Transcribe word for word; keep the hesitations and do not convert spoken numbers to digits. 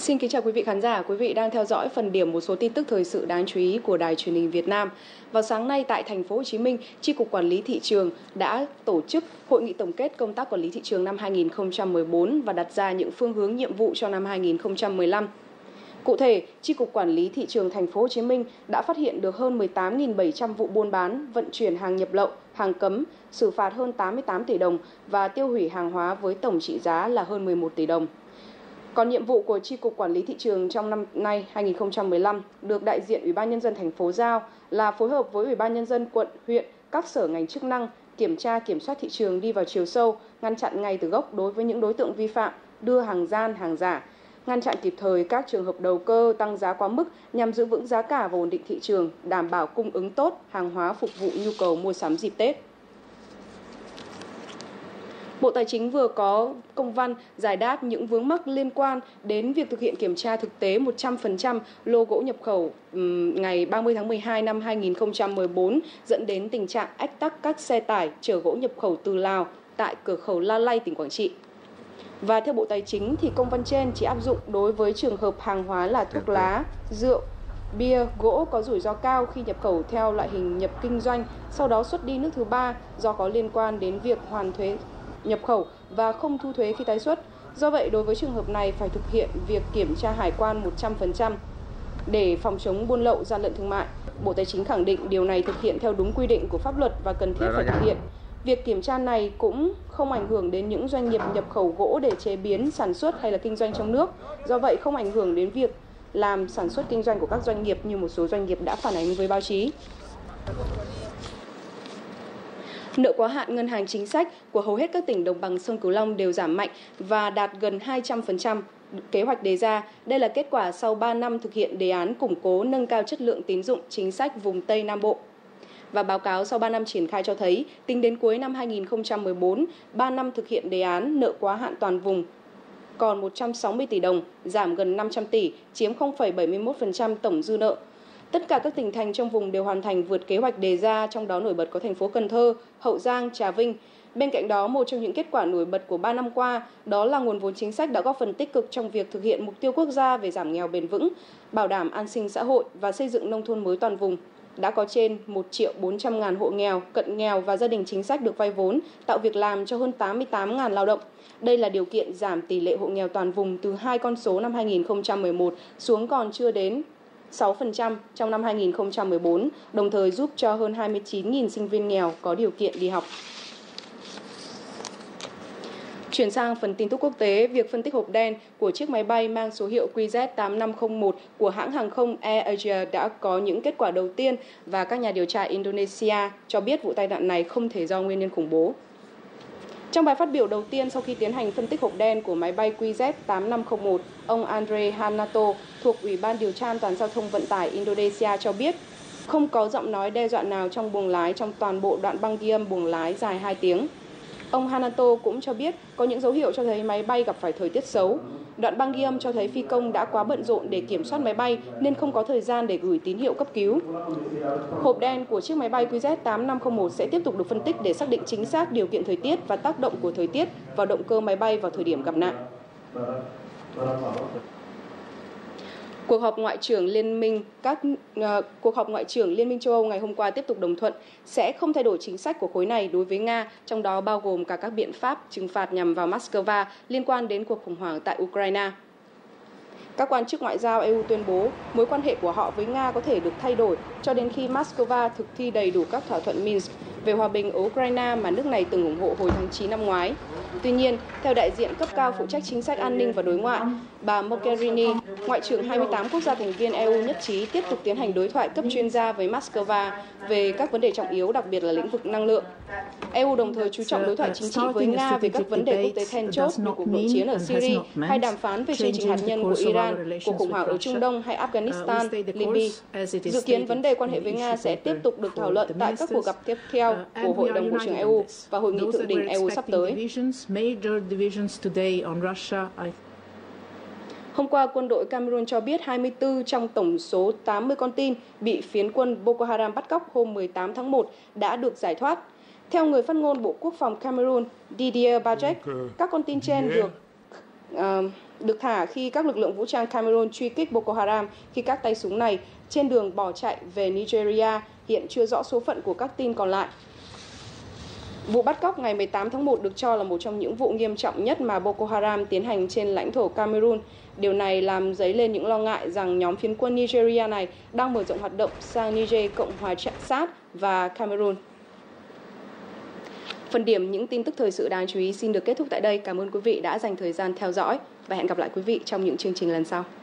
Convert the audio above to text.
Xin kính chào quý vị khán giả, quý vị đang theo dõi phần điểm một số tin tức thời sự đáng chú ý của Đài Truyền hình Việt Nam. Vào sáng nay tại thành phố Hồ Chí Minh, Chi cục Quản lý thị trường đã tổ chức hội nghị tổng kết công tác quản lý thị trường năm hai nghìn không trăm mười bốn và đặt ra những phương hướng nhiệm vụ cho năm hai nghìn không trăm mười lăm. Cụ thể, Chi cục Quản lý thị trường thành phố Hồ Chí Minh đã phát hiện được hơn mười tám nghìn bảy trăm vụ buôn bán, vận chuyển hàng nhập lậu, hàng cấm, xử phạt hơn tám mươi tám tỷ đồng và tiêu hủy hàng hóa với tổng trị giá là hơn mười một tỷ đồng. Còn nhiệm vụ của Chi cục Quản lý thị trường trong năm nay hai nghìn không trăm mười lăm được đại diện Ủy ban Nhân dân thành phố giao là phối hợp với Ủy ban Nhân dân quận, huyện, các sở ngành chức năng, kiểm tra kiểm soát thị trường đi vào chiều sâu, ngăn chặn ngay từ gốc đối với những đối tượng vi phạm, đưa hàng gian, hàng giả, ngăn chặn kịp thời các trường hợp đầu cơ tăng giá quá mức nhằm giữ vững giá cả và ổn định thị trường, đảm bảo cung ứng tốt hàng hóa phục vụ nhu cầu mua sắm dịp Tết. Bộ Tài chính vừa có công văn giải đáp những vướng mắc liên quan đến việc thực hiện kiểm tra thực tế một trăm phần trăm lô gỗ nhập khẩu ngày ba mươi tháng mười hai năm hai nghìn không trăm mười bốn, dẫn đến tình trạng ách tắc các xe tải chở gỗ nhập khẩu từ Lào tại cửa khẩu La Lay, tỉnh Quảng Trị. Và theo Bộ Tài chính thì công văn trên chỉ áp dụng đối với trường hợp hàng hóa là thuốc lá, rượu, bia, gỗ có rủi ro cao khi nhập khẩu theo loại hình nhập kinh doanh, sau đó xuất đi nước thứ ba do có liên quan đến việc hoàn thuế nhập khẩu và không thu thuế khi tái xuất. Do vậy, đối với trường hợp này phải thực hiện việc kiểm tra hải quan một trăm phần trăm để phòng chống buôn lậu, gian lận thương mại. Bộ Tài chính khẳng định điều này thực hiện theo đúng quy định của pháp luật và cần thiết phải thực hiện. Việc kiểm tra này cũng không ảnh hưởng đến những doanh nghiệp nhập khẩu gỗ để chế biến, sản xuất hay là kinh doanh trong nước. Do vậy, không ảnh hưởng đến việc làm sản xuất kinh doanh của các doanh nghiệp như một số doanh nghiệp đã phản ánh với báo chí. Nợ quá hạn ngân hàng chính sách của hầu hết các tỉnh đồng bằng sông Cửu Long đều giảm mạnh và đạt gần hai trăm phần trăm kế hoạch đề ra. Đây là kết quả sau ba năm thực hiện đề án củng cố nâng cao chất lượng tín dụng chính sách vùng Tây Nam Bộ. Và báo cáo sau ba năm triển khai cho thấy, tính đến cuối năm hai nghìn không trăm mười bốn, ba năm thực hiện đề án nợ quá hạn toàn vùng còn một trăm sáu mươi tỷ đồng, giảm gần năm trăm tỷ, chiếm không phẩy bảy mươi mốt phần trăm tổng dư nợ. Tất cả các tỉnh thành trong vùng đều hoàn thành vượt kế hoạch đề ra, trong đó nổi bật có thành phố Cần Thơ, Hậu Giang, Trà Vinh. Bên cạnh đó, một trong những kết quả nổi bật của ba năm qua đó là nguồn vốn chính sách đã góp phần tích cực trong việc thực hiện mục tiêu quốc gia về giảm nghèo bền vững, bảo đảm an sinh xã hội và xây dựng nông thôn mới toàn vùng. Đã có trên một triệu bốn trăm ngàn hộ nghèo, cận nghèo và gia đình chính sách được vay vốn, tạo việc làm cho hơn tám mươi tám ngàn lao động. Đây là điều kiện giảm tỷ lệ hộ nghèo toàn vùng từ hai con số năm hai nghìn không trăm mười một xuống còn chưa đến sáu phần trăm trong năm hai nghìn không trăm mười bốn, đồng thời giúp cho hơn hai mươi chín nghìn sinh viên nghèo có điều kiện đi học. Chuyển sang phần tin tức quốc tế, việc phân tích hộp đen của chiếc máy bay mang số hiệu Q Z tám năm không một của hãng hàng không Air Asia đã có những kết quả đầu tiên và các nhà điều tra Indonesia cho biết vụ tai nạn này không thể do nguyên nhân khủng bố. Trong bài phát biểu đầu tiên sau khi tiến hành phân tích hộp đen của máy bay Q Z tám năm không một, ông Andre Hanato thuộc Ủy ban điều tra an toàn giao thông vận tải Indonesia cho biết không có giọng nói đe dọa nào trong buồng lái trong toàn bộ đoạn băng ghi âm buồng lái dài hai tiếng. Ông Hanato cũng cho biết có những dấu hiệu cho thấy máy bay gặp phải thời tiết xấu. Đoạn băng ghi âm cho thấy phi công đã quá bận rộn để kiểm soát máy bay nên không có thời gian để gửi tín hiệu cấp cứu. Hộp đen của chiếc máy bay Q Z tám năm không một sẽ tiếp tục được phân tích để xác định chính xác điều kiện thời tiết và tác động của thời tiết vào động cơ máy bay vào thời điểm gặp nạn. Cuộc họp ngoại trưởng Liên minh các uh, cuộc họp ngoại trưởng Liên minh châu Âu ngày hôm qua tiếp tục đồng thuận sẽ không thay đổi chính sách của khối này đối với Nga, trong đó bao gồm cả các biện pháp trừng phạt nhằm vào Moscow liên quan đến cuộc khủng hoảng tại Ukraine. Các quan chức ngoại giao e u tuyên bố mối quan hệ của họ với Nga có thể được thay đổi cho đến khi Moscow thực thi đầy đủ các thỏa thuận Minsk về hòa bình ở Ukraine mà nước này từng ủng hộ hồi tháng chín năm ngoái. Tuy nhiên, theo đại diện cấp cao phụ trách chính sách an ninh và đối ngoại, bà Mogherini, Ngoại trưởng hai mươi tám quốc gia thành viên e u nhất trí tiếp tục tiến hành đối thoại cấp chuyên gia với Moscow về các vấn đề trọng yếu, đặc biệt là lĩnh vực năng lượng. e u đồng thời chú trọng đối thoại chính trị với Nga về các vấn đề quốc tế then chốt như cuộc nội chiến ở Syria hay đàm phán về chương trình hạt nhân của Iran, cuộc khủng hoảng ở Trung Đông hay Afghanistan, Libya. Dự kiến vấn đề quan hệ với Nga sẽ tiếp tục được thảo luận tại các cuộc gặp tiếp theo của Hội đồng Bộ trưởng e u và Hội nghị thượng đỉnh e u sắp tới. Hôm qua, quân đội Cameroon cho biết hai mươi tư trong tổng số tám mươi con tin bị phiến quân Boko Haram bắt cóc hôm mười tám tháng một đã được giải thoát. Theo người phát ngôn Bộ Quốc phòng Cameroon Didier Bajek, các con tin trên được uh, được thả khi các lực lượng vũ trang Cameroon truy kích Boko Haram khi các tay súng này trên đường bỏ chạy về Nigeria. Hiện chưa rõ số phận của các tin còn lại. Vụ bắt cóc ngày mười tám tháng một được cho là một trong những vụ nghiêm trọng nhất mà Boko Haram tiến hành trên lãnh thổ Cameroon. Điều này làm dấy lên những lo ngại rằng nhóm phiến quân Nigeria này đang mở rộng hoạt động sang Niger, Cộng hòa Chad và Cameroon. Phần điểm những tin tức thời sự đáng chú ý xin được kết thúc tại đây. Cảm ơn quý vị đã dành thời gian theo dõi và hẹn gặp lại quý vị trong những chương trình lần sau.